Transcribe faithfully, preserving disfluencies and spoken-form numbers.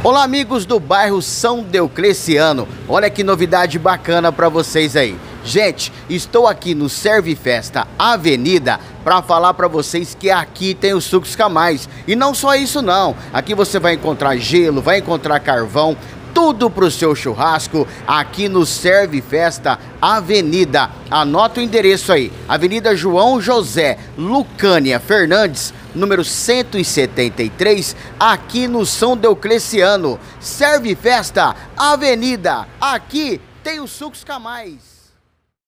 Olá, amigos do bairro São Deocleciano. Olha que novidade bacana para vocês aí. Gente, estou aqui no Serve Festa Avenida para falar para vocês que aqui tem os sucos Camais. E não só isso não, aqui você vai encontrar gelo, vai encontrar carvão, tudo para o seu churrasco aqui no Serve Festa Avenida. Anota o endereço aí, Avenida João José Lucânia Fernandes, número cento e setenta e três, aqui no São Deocleciano. Serve Festa Avenida, aqui tem os sucos Camais.